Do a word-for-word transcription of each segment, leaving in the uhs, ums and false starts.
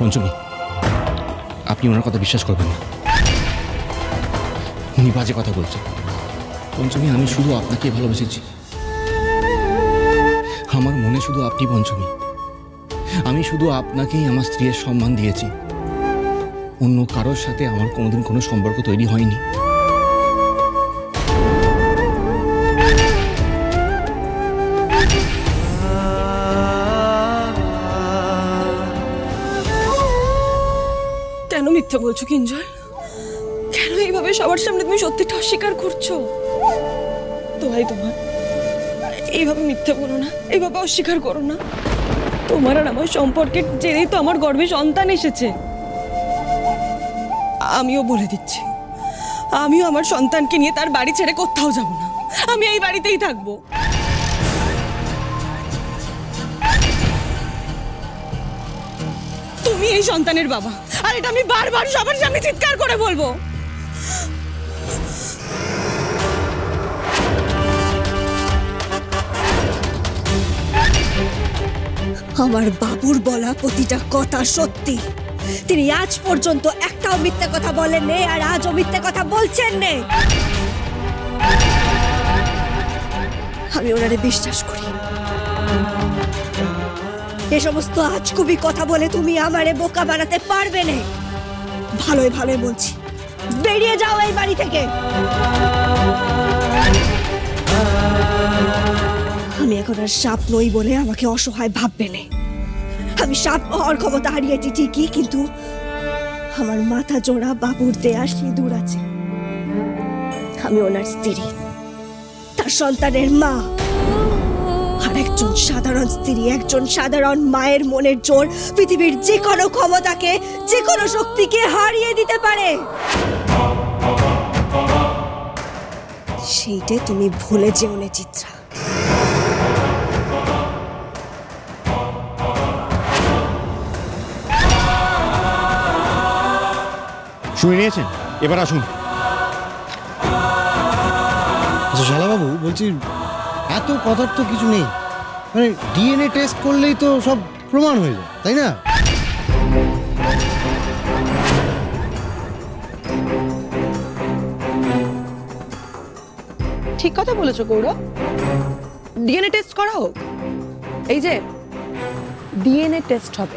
পঞ্চমী, আপনি ওনার কথা বিশ্বাস করবেন না, উনি বাজে কথা বলছেন। পঞ্চমী, আমি শুধু আপনাকে ভালোবেসেছি, আমার মনে শুধু আপনি পঞ্চমী। আমি শুধু আপনাকেই আমার স্ত্রীর সম্মান দিয়েছি, অন্য কারোর সাথে আমার কোনোদিন কোনো সম্পর্ক তৈরি হয়নি। কেন মিথ্যা বলছো কিঞ্জল? কেন এইভাবে সবার সামনে তুমি সত্যিটা অস্বীকার করছো? তো ভাই তোমার এইভাবে মিথ্যা বলো না, এইভাবে অস্বীকার করো না। তোমার আর আমার সম্পর্কের জেরেই তো আমার গর্ভে সন্তান এসেছে। আমিও বলে দিচ্ছি, আমিও আমার সন্তানকে নিয়ে তার বাড়ি ছেড়ে কোথাও যাব না, আমি এই বাড়িতেই থাকবো। তুমি এই সন্তানের বাবা, আর এটা আমি বারবার সবার সামনে চিৎকার করে বলবো। আমার বাবুর বলা প্রতিটা কথা সত্যি। তিনি আজ পর্যন্ত একটাও মিথ্যা কথা বলেন নেই, আর আজও মিথ্যা কথা বলছেন নেই। আমি ওনারে বিশ্বাস করি। এ সমস্ত আজগুবি কথা বলে তুমি আমারে বোকা বানাতে পারবে না। ভালোই ভালোই বলছি, বেরিয়ে যাও এই বাড়ি থেকে। আমি এখন আর সাপ নই বলে আমাকে অসহায় ভাববে না। আমি সাপ হওয়ার ক্ষমতা হারিয়েছি ঠিকই, কিন্তু আমার মাথা জোড়া বাবুর দেয়া সিঁদুর আছে। আমি ওনার স্ত্রী, তার সন্তানের মা। আর একজন সাধারণ স্ত্রী, একজন সাধারণ মায়ের মনের জোর পৃথিবীর যে কোনো ক্ষমতাকে, যে কোনো শক্তিকে হারিয়ে দিতে পারে। সেইটা তুমি ভুলে যেও না চিত্রা। শুনে নিয়েছেন, এবার আসুন। আচ্ছা শালাবাবু, বলছি এত কথার তো কিছু নেই, মানে ডিএনএ টেস্ট করলেই তো সব প্রমাণ হয়ে যায়, তাই না? ঠিক কথা বলেছো গৌরব, ডিএনএ টেস্ট করা হোক। এই যে ডিএনএ টেস্ট হবে।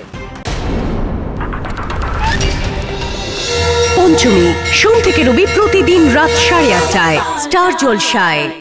পঞ্চমী সোম থেকে রবি প্রতিদিন রাত সাড়ে আটটায় স্টার জলসায়।